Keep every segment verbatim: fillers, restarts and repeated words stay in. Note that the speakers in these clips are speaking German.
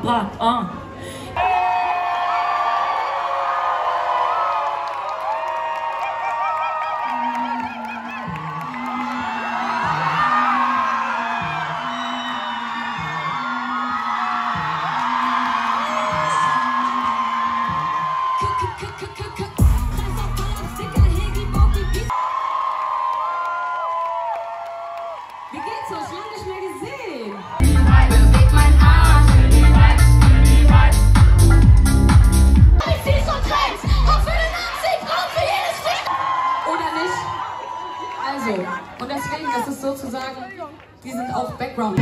Bra, ah. Wie geht's euch? Lange nicht mehr gesehen. Bewegt mein Arsch. Ich zieh so Trends. Auch für den Anzug, auch für jedes Fick. Oder nicht? Also, und deswegen, das ist sozusagen, die sind auch Background.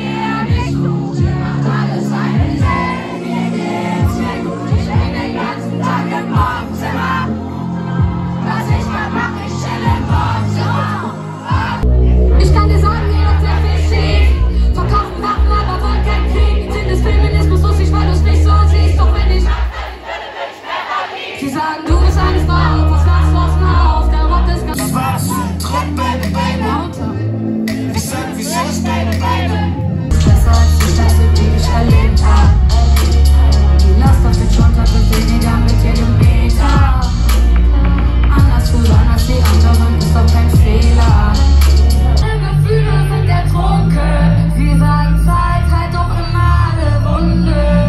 Ich kann dir sagen, hier läuft sehr viel schief. Verkaufen Waffen, aber wollen keinen Krieg. Findest Feminismus lustig, weil du's nicht so siehst. Doch wenn ich... Sie sagen, du bist eine Frau, was machst du aus dem Auf? Der Rock ist ganz... Das war's, Trott, Baby, Baby. Ich sag, wie soll es, Baby, Baby. Besser als die Scheiße, die ich erlebt hab. Die Last auf den Schultern wird weniger mit jedem Meter. Anders zu sein als die anderen ist doch kein Fehler. Gefühle sind ertrunken. Wir sagen Zeit, halt doch immer alle Wunden.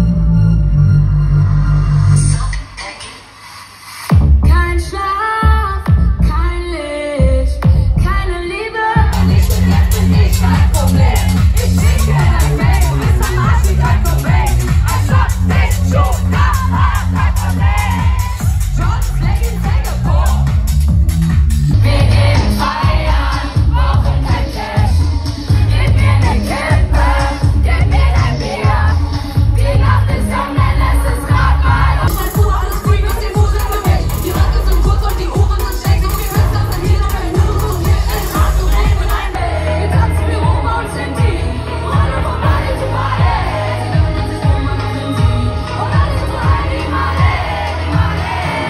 Kein Schlaf, kein Licht, keine Liebe. Ich bin jetzt bin ich kein Problem. Ich schicke dein Weg, du bist am Arsch wie kein Problem. Als ob dich schon da hat, kein Problem. John Flegging, take a pull. Wir gehen feiern, brauchen kein Cash. Gib mir ne Kippe, gib mir dein Bier. Die Nacht ist jung, denn es ist grad mal. Ich mein Puh, alles green und die Musik für mich. Die Röcke sind kurz und die Uhren sind schlecht. Und die Künstler sind hier noch ein Nuss und hier ist hart und ich bin ein Weg. Wir tanzen wie Roma und Sinti. Rolle von Party zu Party. Sie dürfen sich Roma noch in sie. Und alle sind so ein wie Male, Male,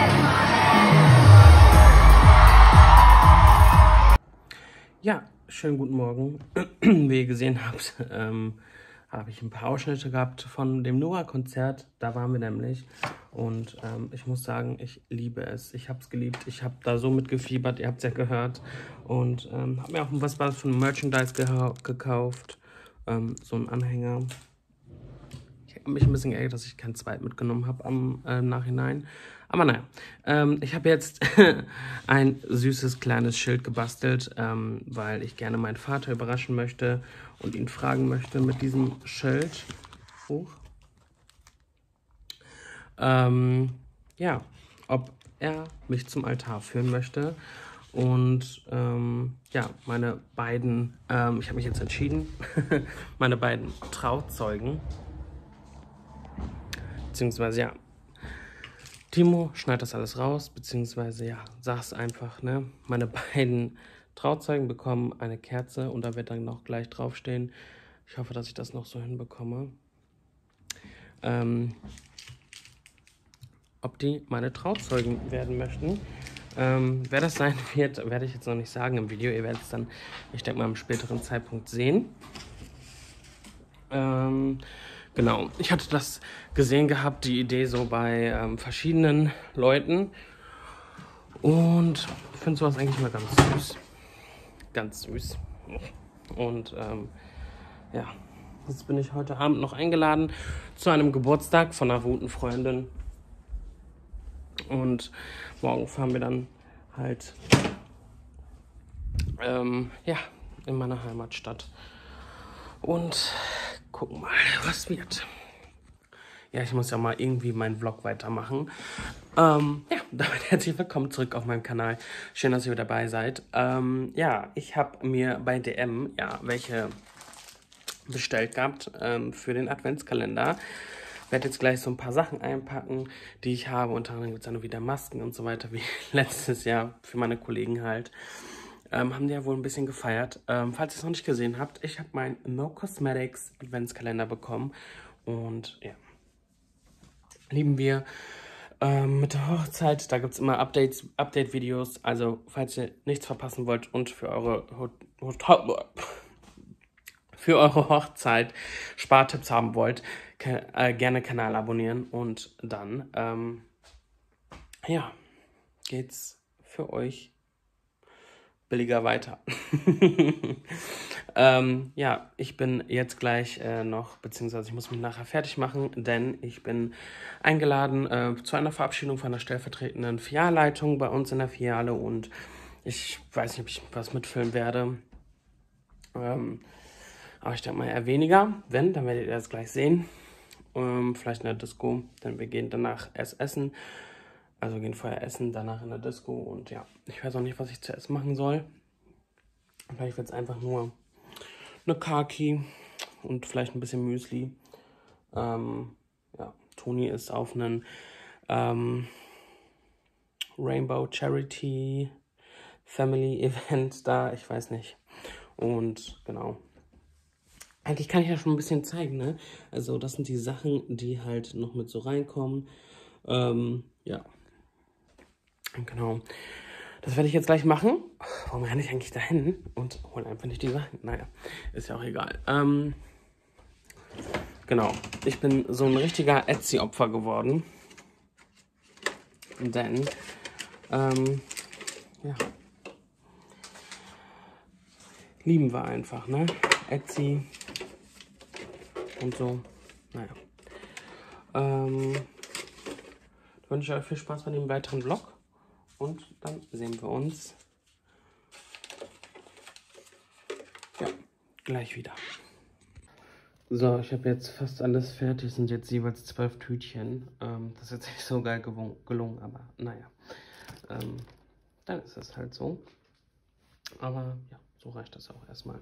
Ja, schönen guten Morgen. Wie ihr gesehen habt, ähm, habe ich ein paar Ausschnitte gehabt von dem Noah-Konzert. Da waren wir nämlich. Und ähm, ich muss sagen, ich liebe es. Ich habe es geliebt. Ich habe da so mitgefiebert. Ihr habt es ja gehört. Und ähm, habe mir auch was, was von Merchandise gekauft. Ähm, so ein Anhänger. Ich habe mich ein bisschen geärgert, dass ich kein Zweit mitgenommen habe am äh, Nachhinein. Aber naja, ähm, ich habe jetzt ein süßes kleines Schild gebastelt, ähm, weil ich gerne meinen Vater überraschen möchte und ihn fragen möchte mit diesem Schild. Hoch. Ähm, ja, ob er mich zum Altar führen möchte. Und ähm, ja, meine beiden, ähm, ich habe mich jetzt entschieden, meine beiden Trauzeugen, beziehungsweise ja, Timo schneidet das alles raus, beziehungsweise ja, sag's einfach, ne? Meine beiden Trauzeugen bekommen eine Kerze und da wird dann noch gleich draufstehen. Ich hoffe, dass ich das noch so hinbekomme. Ähm, ob die meine Trauzeugen werden möchten. Ähm, wer das sein wird, werde ich jetzt noch nicht sagen im Video. Ihr werdet es dann, ich denke mal, am späteren Zeitpunkt sehen. Ähm, genau, ich hatte das gesehen gehabt, die Idee so bei ähm, verschiedenen Leuten. Und finde sowas eigentlich mal ganz süß. Ganz süß. Und ähm, ja, jetzt bin ich heute Abend noch eingeladen zu einem Geburtstag von einer guten Freundin. Und morgen fahren wir dann halt ähm, ja, in meine Heimatstadt und gucken mal, was wird. Ja, ich muss ja mal irgendwie meinen Vlog weitermachen. Ähm, ja, damit herzlich willkommen zurück auf meinem Kanal. Schön, dass ihr wieder dabei seid. Ähm, ja, ich habe mir bei D M ja welche bestellt gehabt ähm, für den Adventskalender. Ich werde jetzt gleich so ein paar Sachen einpacken, die ich habe. Unter anderem gibt es dann wieder Masken und so weiter, wie letztes Jahr für meine Kollegen halt. Ähm, haben die ja wohl ein bisschen gefeiert. Ähm, falls ihr es noch nicht gesehen habt, ich habe meinen No Cosmetics Adventskalender bekommen. Und ja, lieben wir. Ähm, mit der Hochzeit, da gibt es immer Updates, Update-Videos. Also, falls ihr nichts verpassen wollt und für eure Ho Ho für eure Hochzeit Spartipps haben wollt, äh, gerne Kanal abonnieren und dann, ähm, ja, geht's für euch billiger weiter. ähm, ja, ich bin jetzt gleich äh, noch, beziehungsweise ich muss mich nachher fertig machen, denn ich bin eingeladen äh, zu einer Verabschiedung von der stellvertretenden Filialleitung bei uns in der Filiale und ich weiß nicht, ob ich was mitfilmen werde. Ähm, aber ich denke mal eher weniger. Wenn, dann werdet ihr das gleich sehen. Ähm, vielleicht in der Disco, denn wir gehen danach erst essen. Also gehen vorher essen, danach in der Disco und ja, ich weiß auch nicht, was ich zuerst machen soll. Vielleicht wird es einfach nur eine Kaki und vielleicht ein bisschen Müsli. Ähm, ja, Toni ist auf einen ähm, Rainbow Charity Family Event da, ich weiß nicht. Und genau. Eigentlich kann ich ja schon ein bisschen zeigen, ne? Also das sind die Sachen, die halt noch mit so reinkommen. Ähm, ja. Genau. Das werde ich jetzt gleich machen. Warum renne ich eigentlich dahin und hole einfach nicht die Sachen? Naja, ist ja auch egal. Ähm, genau. Ich bin so ein richtiger Etsy-Opfer geworden. Denn, ähm, ja. Lieben wir einfach, ne? Etsy und so. Naja. Ähm, ich wünsche euch viel Spaß bei dem weiteren Vlog. Und dann sehen wir uns ja, gleich wieder. So, ich habe jetzt fast alles fertig. Es sind jetzt jeweils zwölf Tütchen. Ähm, das ist jetzt nicht so geil gelungen, aber naja. Ähm, dann ist es halt so. Aber ja, so reicht das auch erstmal.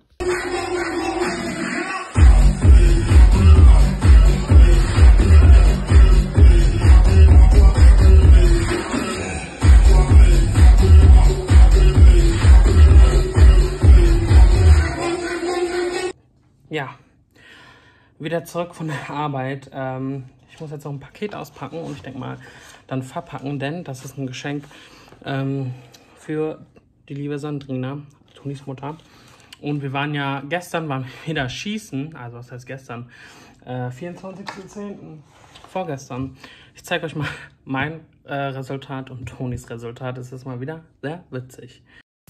Ja, wieder zurück von der Arbeit. Ähm, ich muss jetzt noch ein Paket auspacken und ich denke mal dann verpacken, denn das ist ein Geschenk ähm, für die liebe Sandrina, Tonis Mutter. Und wir waren ja, gestern waren wir wieder schießen, also was heißt gestern? Äh, vierundzwanzigsten zehnten vorgestern. Ich zeige euch mal mein äh, Resultat und Tonis Resultat. Es ist mal wieder sehr witzig.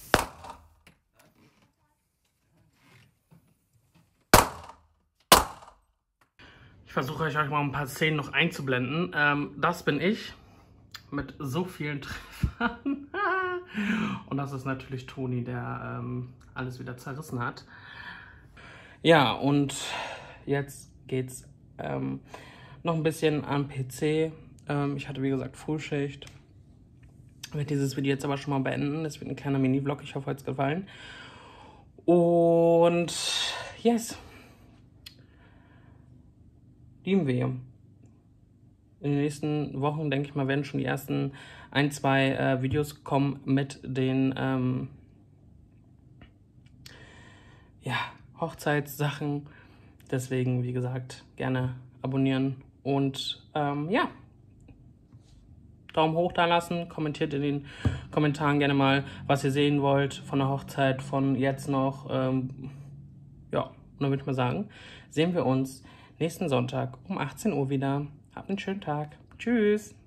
Ich versuche euch mal ein paar Szenen noch einzublenden. Ähm, das bin ich mit so vielen Treffern. Und das ist natürlich Toni, der ähm, alles wieder zerrissen hat. Ja, und jetzt geht's ähm, noch ein bisschen am P C. Ähm, ich hatte, wie gesagt, Frühschicht. Ich werde dieses Video jetzt aber schon mal beenden. Es wird ein kleiner Mini-Vlog. Ich hoffe, euch hat's gefallen. Und yes. Lieben wir. In den nächsten Wochen, denke ich mal, werden schon die ersten ein, zwei äh, Videos kommen mit den ähm, ja, Hochzeitssachen. Deswegen, wie gesagt, gerne abonnieren und ähm, ja, Daumen hoch da lassen. Kommentiert in den Kommentaren gerne mal, was ihr sehen wollt von der Hochzeit, von jetzt noch. Ähm, ja, und dann würde ich mal sagen, sehen wir uns nächsten Sonntag um achtzehn Uhr wieder. Habt einen schönen Tag. Tschüss.